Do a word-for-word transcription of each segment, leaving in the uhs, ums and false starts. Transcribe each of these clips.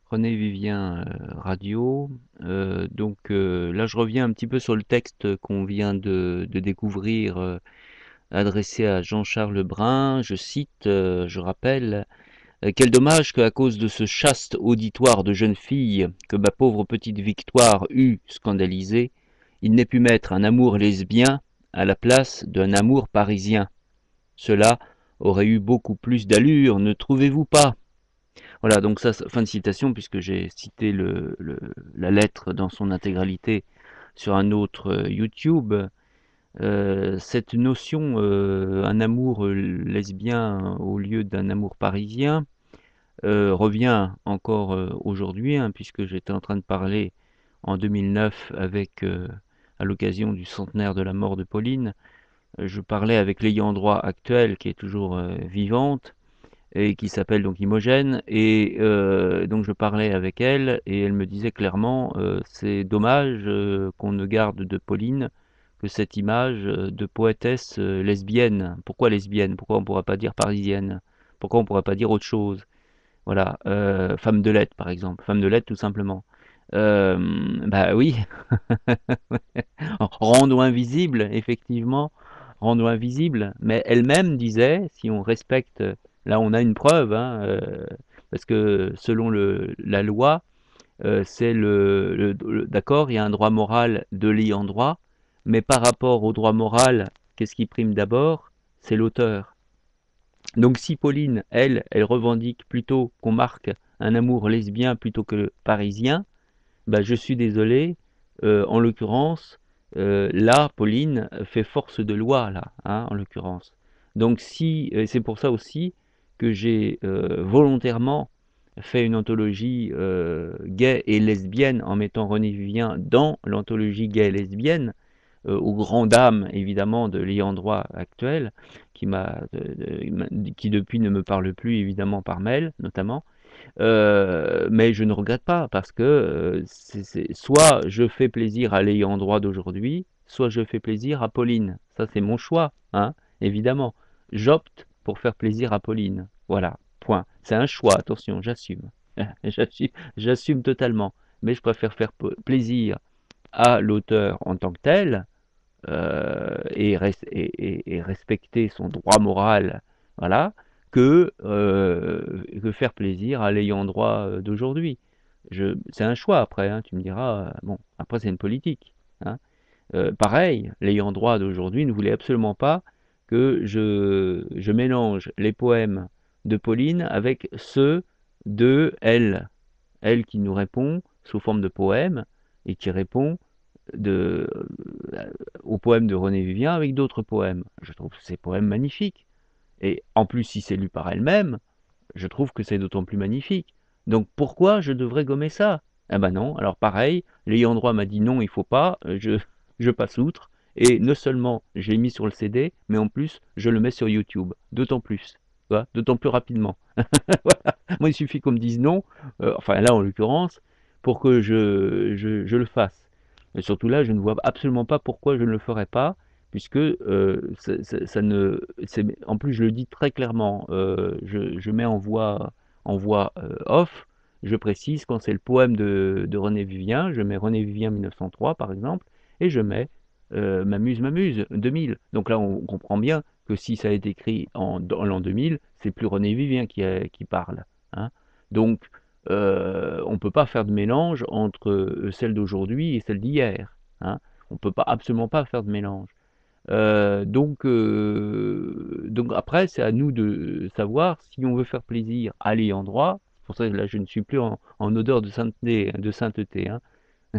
René Vivien euh, Radio. Euh, donc euh, là, je reviens un petit peu sur le texte qu'on vient de, de découvrir, euh, adressé à Jean-Charles Brun. Je cite, euh, je rappelle, euh, quel dommage qu'à cause de ce chaste auditoire de jeunes filles que ma pauvre petite Victoire eut scandalisé, il n'ait pu mettre un amour lesbien à la place d'un amour parisien. Cela aurait eu beaucoup plus d'allure, ne trouvez-vous pas? Voilà, donc ça, fin de citation, puisque j'ai cité le, le, la lettre dans son intégralité sur un autre euh, YouTube. Euh, cette notion, euh, un amour euh, lesbien au lieu d'un amour parisien, euh, revient encore euh, aujourd'hui, hein, puisque j'étais en train de parler en deux mille neuf avec, euh, à l'occasion du centenaire de la mort de Pauline, euh, je parlais avec l'ayant droit actuel qui est toujours euh, vivante, et qui s'appelle donc Imogène, et euh, donc je parlais avec elle et elle me disait clairement euh, c'est dommage euh, qu'on ne garde de Pauline que cette image euh, de poétesse euh, lesbienne. Pourquoi lesbienne? Pourquoi on ne pourra pas dire parisienne? Pourquoi on ne pourra pas dire autre chose? Voilà, euh, femme de lettres par exemple, femme de lettres tout simplement. Euh, bah oui, rendons invisible, effectivement, rendons invisible, mais elle-même disait, si on respecte, là on a une preuve, hein, euh, parce que selon le, la loi, euh, c'est le, le- le- d'accord, il y a un droit moral de l'ayant droit, mais par rapport au droit moral, qu'est-ce qui prime d'abord? C'est l'auteur. Donc si Pauline, elle, elle revendique plutôt qu'on marque un amour lesbien plutôt que parisien, bah, je suis désolé, euh, en l'occurrence, euh, là, Pauline fait force de loi, là, hein, en l'occurrence. Donc, si, euh, c'est pour ça aussi que j'ai euh, volontairement fait une anthologie euh, gay et lesbienne en mettant René Vivien dans l'anthologie gay et lesbienne, euh, aux grandes dames, évidemment, de l'ayant droit actuel, qui, m'a, de- de- qui depuis ne me parle plus, évidemment, par mail, notamment. Euh, mais je ne regrette pas parce que euh, c'est, c'est- soit je fais plaisir à l'ayant droit d'aujourd'hui, soit je fais plaisir à Pauline. Ça, c'est mon choix, hein, évidemment. J'opte pour faire plaisir à Pauline. Voilà, point. C'est un choix, attention, j'assume. J'assume, j'assume totalement. Mais je préfère faire plaisir à l'auteur en tant que tel euh, et, res- et- et- et respecter son droit moral, voilà, que, euh, que faire plaisir à l'ayant droit euh, d'aujourd'hui. Je, c'est un choix après, hein, tu me diras, euh, bon, après c'est une politique, hein. Euh, pareil, l'ayant droit d'aujourd'hui ne voulait absolument pas que je, je mélange les poèmes de Pauline avec ceux de elle, elle qui nous répond sous forme de poème et qui répond de, euh, au poème de René Vivien avec d'autres poèmes. Je trouve ces poèmes magnifiques. Et en plus, si c'est lu par elle-même, je trouve que c'est d'autant plus magnifique. Donc pourquoi je devrais gommer ça? Ah ben non, alors pareil, l'ayant droit m'a dit non, il faut pas, euh, je, je passe outre, et non seulement je l'ai mis sur le C D, mais en plus je le mets sur YouTube, d'autant plus, d'autant plus rapidement. Voilà. Moi il suffit qu'on me dise non, euh, enfin là en l'occurrence, pour que je, je, je le fasse. Et surtout là, je ne vois absolument pas pourquoi je ne le ferais pas, puisque euh, ça, ça- ça ne, c'est- en plus je le dis très clairement, euh, je, je mets en voix, en voix euh, off, je précise quand c'est le poème de, de René Vivien, je mets René Vivien mille neuf cent trois par exemple, et je mets euh, M'amuse, m'amuse deux mille. Donc là on comprend bien que si ça a été écrit en, dans l'an deux mille, c'est plus René Vivien qui, a- qui parle, hein. Donc euh, on ne peut pas faire de mélange entre euh, celle d'aujourd'hui et celle d'hier, hein. On ne peut pas, absolument pas faire de mélange. Euh, donc, euh, donc après, c'est à nous de savoir si on veut faire plaisir à l'ayant droit. C'est pour ça que là, je ne suis plus en, en odeur de sainteté, de sainteté, hein,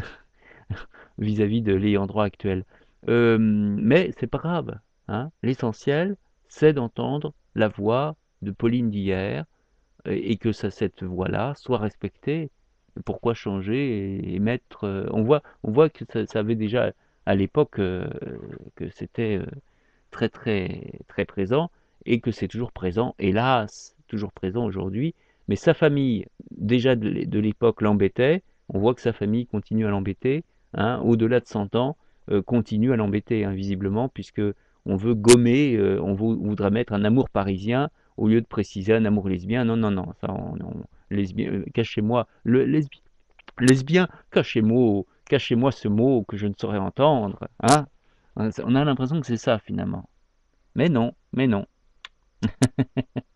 vis-à-vis de l'ayant droit actuel. Euh, mais c'est pas grave, hein. L'essentiel, c'est d'entendre la voix de Pauline d'hier, et que ça, cette voie-là soit respectée. Pourquoi changer et, et mettre euh, on voit, on voit que ça, ça avait déjà à l'époque euh, que c'était euh, très très très présent et que c'est toujours présent, hélas, toujours présent aujourd'hui. Mais sa famille, déjà de l'é- de l'époque, l'embêtait. On voit que sa famille continue à l'embêter, hein, au-delà de cent ans, euh, continue à l'embêter, hein, visiblement, puisque on veut gommer, euh, on vou- voudrait mettre un amour parisien au lieu de préciser un amour lesbien. Non, non, non, ça, on, on- lesbien, euh, cachez-moi, le lesbi- lesbien, cachez-moi, cachez-moi ce mot que je ne saurais entendre, hein? On a l'impression que c'est ça finalement. Mais non, mais non.